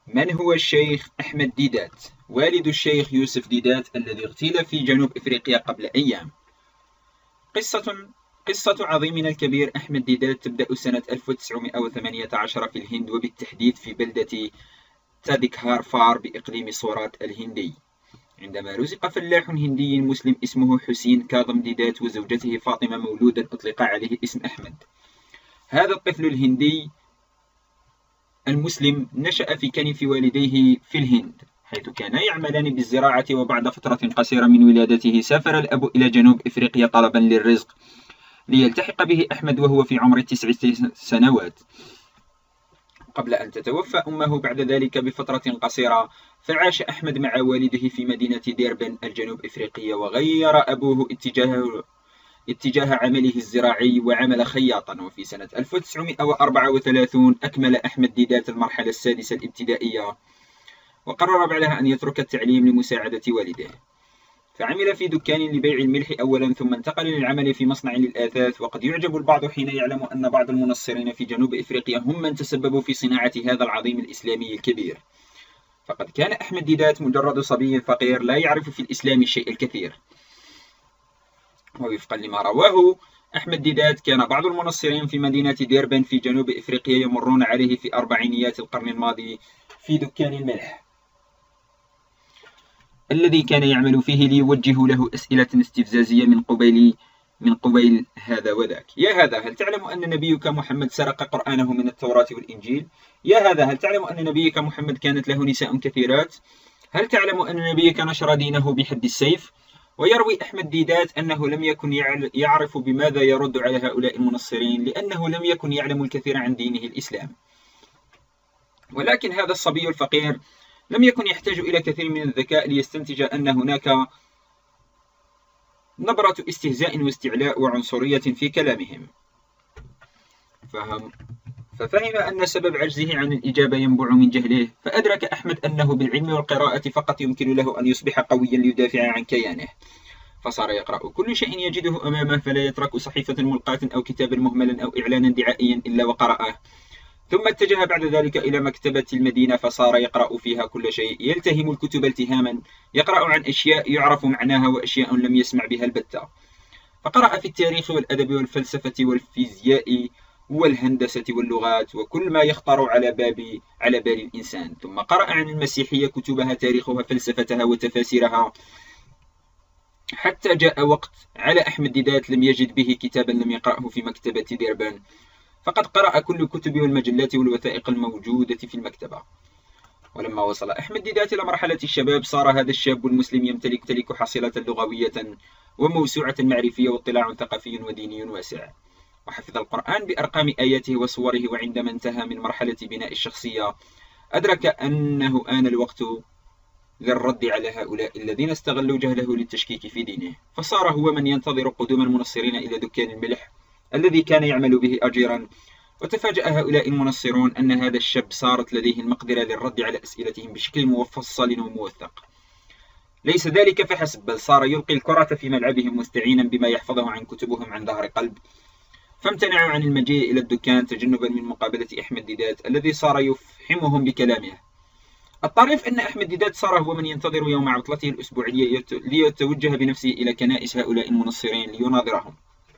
من هو الشيخ أحمد ديدات والد الشيخ يوسف ديدات الذي اغتيل في جنوب إفريقيا قبل أيام؟ قصة عظيمنا الكبير أحمد ديدات تبدأ سنة 1918 في الهند، وبالتحديد في بلدة تاديكهار فار بإقليم صورات الهندي، عندما رزق فلاح هندي مسلم اسمه حسين كاظم ديدات وزوجته فاطمة مولودا أطلق عليه اسم أحمد. هذا الطفل الهندي المسلم نشأ في كنف والديه في الهند، حيث كانا يعملان بالزراعة، وبعد فترة قصيرة من ولادته سافر الأب إلى جنوب إفريقيا طلبا للرزق ليلتحق به أحمد وهو في عمر 9 سنوات، قبل أن تتوفى أمه بعد ذلك بفترة قصيرة. فعاش أحمد مع والده في مدينة ديربن الجنوب إفريقية، وغير أبوه اتجاه عمله الزراعي وعمل خياطا. وفي سنة 1934 أكمل أحمد ديدات المرحلة السادسة الابتدائية، وقرر بعدها أن يترك التعليم لمساعدة والده، فعمل في دكان لبيع الملح أولا، ثم انتقل للعمل في مصنع للآثاث. وقد يعجب البعض حين يعلم أن بعض المنصرين في جنوب إفريقيا هم من تسببوا في صناعة هذا العظيم الإسلامي الكبير، فقد كان أحمد ديدات مجرد صبي فقير لا يعرف في الإسلام الشيء الكثير. ووفقا لما رواه أحمد ديدات، كان بعض المنصرين في مدينة ديربن في جنوب إفريقيا يمرون عليه في أربعينيات القرن الماضي في دكان الملح الذي كان يعمل فيه، ليوجهوا له أسئلة استفزازية من قبيل هذا وذاك. يا هذا، هل تعلم أن نبيك محمد سرق قرآنه من التوراة والإنجيل؟ يا هذا، هل تعلم أن نبيك محمد كانت له نساء كثيرات؟ هل تعلم أن نبيك نشر دينه بحد السيف؟ ويروي أحمد ديدات أنه لم يكن يعرف بماذا يرد على هؤلاء المنصرين، لأنه لم يكن يعلم الكثير عن دينه الإسلام. ولكن هذا الصبي الفقير لم يكن يحتاج إلى كثير من الذكاء ليستنتج أن هناك نبرة استهزاء واستعلاء وعنصرية في كلامهم، ففهم أن سبب عجزه عن الإجابة ينبع من جهله. فأدرك أحمد أنه بالعلم والقراءة فقط يمكن له أن يصبح قويا ليدافع عن كيانه، فصار يقرأ كل شيء يجده أمامه، فلا يترك صحيفة ملقاة أو كتابا مهملا أو إعلانا دعائيا إلا وقرأه. ثم اتجه بعد ذلك إلى مكتبة المدينة، فصار يقرأ فيها كل شيء، يلتهم الكتب التهاما، يقرأ عن أشياء يعرف معناها وأشياء لم يسمع بها البتة. فقرأ في التاريخ والأدب والفلسفة والفيزياء والهندسة واللغات وكل ما يخطر على بال الإنسان. ثم قرأ عن المسيحية كتبها، تاريخها، فلسفتها وتفاسيرها، حتى جاء وقت على أحمد ديدات لم يجد به كتابا لم يقرأه في مكتبة ديربان، فقد قرأ كل الكتب والمجلات والوثائق الموجودة في المكتبة. ولما وصل أحمد ديدات إلى مرحلة الشباب، صار هذا الشاب المسلم يمتلك حصيلة لغوية وموسوعة معرفية واطلاع ثقافي وديني واسع، وحفظ القرآن بأرقام آياته وصوره. وعندما انتهى من مرحلة بناء الشخصية، أدرك أنه آن الوقت للرد على هؤلاء الذين استغلوا جهله للتشكيك في دينه، فصار هو من ينتظر قدوم المنصرين إلى دكان الملح الذي كان يعمل به أجيرا. وتفاجأ هؤلاء المنصرون أن هذا الشاب صارت لديه المقدرة للرد على أسئلتهم بشكل مفصل وموثق. ليس ذلك فحسب، بل صار يلقي الكرة في ملعبهم مستعينا بما يحفظه عن كتبهم عن ظهر قلب. فامتنعوا عن المجيء إلى الدكان تجنبا من مقابلة أحمد ديدات الذي صار يفحمهم بكلامه. الطريف أن أحمد ديدات صار هو من ينتظر يوم عطلته الأسبوعية ليتوجه بنفسه إلى كنائس هؤلاء المنصرين ليناظرهم.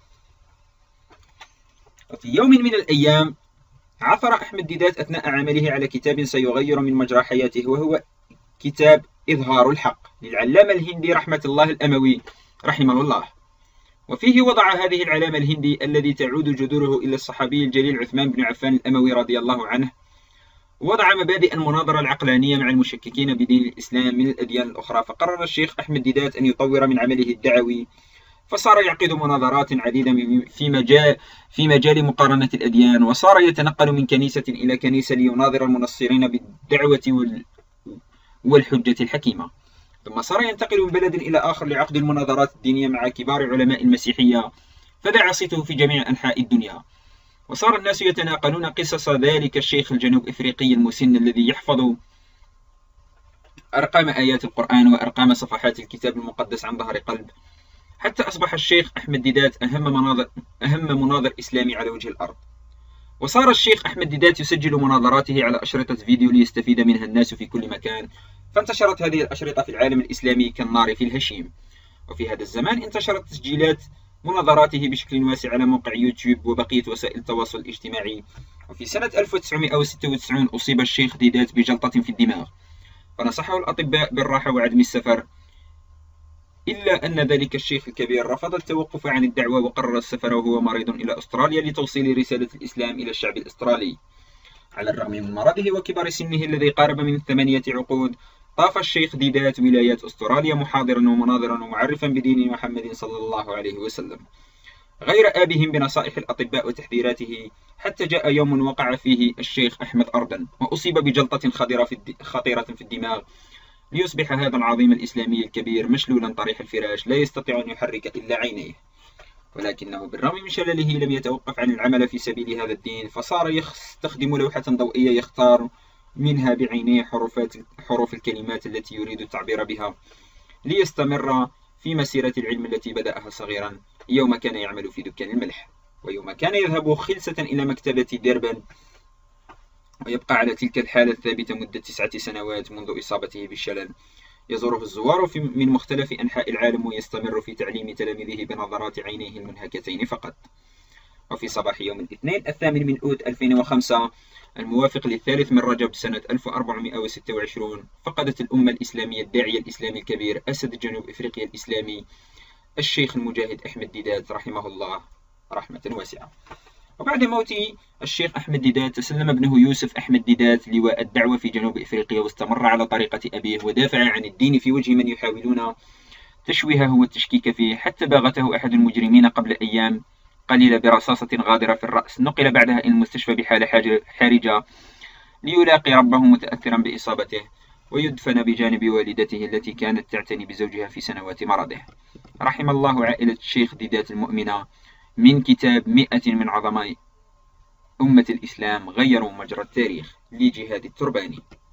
وفي يوم من الأيام عثر أحمد ديدات أثناء عمله على كتاب سيغير من مجرى حياته، وهو كتاب إظهار الحق للعلامة الهندي رحمة الله الأموي رحمه الله. وفيه وضع هذه العلامة الهندي الذي تعود جذوره إلى الصحابي الجليل عثمان بن عفان الأموي رضي الله عنه، وضع مبادئ المناظرة العقلانية مع المشككين بدين الإسلام من الأديان الأخرى. فقرر الشيخ أحمد ديدات أن يطور من عمله الدعوي، فصار يعقد مناظرات عديدة في مجال مقارنة الأديان، وصار يتنقل من كنيسة إلى كنيسة ليناظر المنصرين بالدعوة والحجة الحكيمة. ثم صار ينتقل من بلد إلى آخر لعقد المناظرات الدينية مع كبار علماء المسيحية، فدعا صيته في جميع أنحاء الدنيا. وصار الناس يتناقلون قصص ذلك الشيخ الجنوب إفريقي المسن الذي يحفظ أرقام آيات القرآن وأرقام صفحات الكتاب المقدس عن ظهر قلب، حتى أصبح الشيخ أحمد ديدات أهم مناظر إسلامي على وجه الأرض. وصار الشيخ أحمد ديدات يسجل مناظراته على أشرطة فيديو ليستفيد منها الناس في كل مكان، فانتشرت هذه الأشرطة في العالم الإسلامي كالنار في الهشيم. وفي هذا الزمان انتشرت تسجيلات مناظراته بشكل واسع على موقع يوتيوب وبقية وسائل التواصل الاجتماعي. وفي سنة 1996 أصيب الشيخ ديدات بجلطة في الدماغ، فنصحه الأطباء بالراحة وعدم السفر، إلا أن ذلك الشيخ الكبير رفض التوقف عن الدعوة وقرر السفر وهو مريض إلى أستراليا لتوصيل رسالة الإسلام إلى الشعب الأسترالي. على الرغم من مرضه وكبر سنه الذي قارب من 8 عقود، طاف الشيخ ديدات ولايات أستراليا محاضرا ومناظرا ومعرفا بدين محمد صلى الله عليه وسلم، غير آبهم بنصائح الأطباء وتحذيراته، حتى جاء يوم وقع فيه الشيخ أحمد أردن وأصيب بجلطة خطيرة في الدماغ، ليصبح هذا العظيم الإسلامي الكبير مشلولا طريح الفراش لا يستطيع أن يحرك إلا عينيه. ولكنه بالرغم من شلله لم يتوقف عن العمل في سبيل هذا الدين، فصار يستخدم لوحة ضوئية يختار منها بعينيه حروف الكلمات التي يريد التعبير بها، ليستمر في مسيرة العلم التي بدأها صغيرا يوم كان يعمل في دكان الملح، ويوم كان يذهب خلسة إلى مكتبة ديربن ويبقى على تلك الحالة الثابتة مدة 9 سنوات منذ إصابته بالشلل. يزوره الزوار من مختلف أنحاء العالم ويستمر في تعليم تلاميذه بنظرات عينيه المنهكتين فقط. وفي صباح يوم الاثنين 8 من أوت 2005 الموافق للثالث من رجب سنة 1426 فقدت الأمة الإسلامية الداعية الإسلامي الكبير أسد جنوب إفريقيا الإسلامي الشيخ المجاهد أحمد ديدات رحمه الله رحمة واسعة. وبعد موت الشيخ أحمد ديدات تسلم ابنه يوسف أحمد ديدات لواء الدعوة في جنوب إفريقيا، واستمر على طريقة أبيه ودافع عن الدين في وجه من يحاولون تشويهه والتشكيك فيه، حتى باغته أحد المجرمين قبل أيام قليلة برصاصة غادرة في الرأس، نقل بعدها إلى المستشفى بحالة حرجة ليلاقي ربه متأثرا بإصابته ويدفن بجانب والدته التي كانت تعتني بزوجها في سنوات مرضه. رحم الله عائلة الشيخ ديدات المؤمنة. من كتاب 100 من عظماء أمة الإسلام غيروا مجرى التاريخ لجهاد الترباني.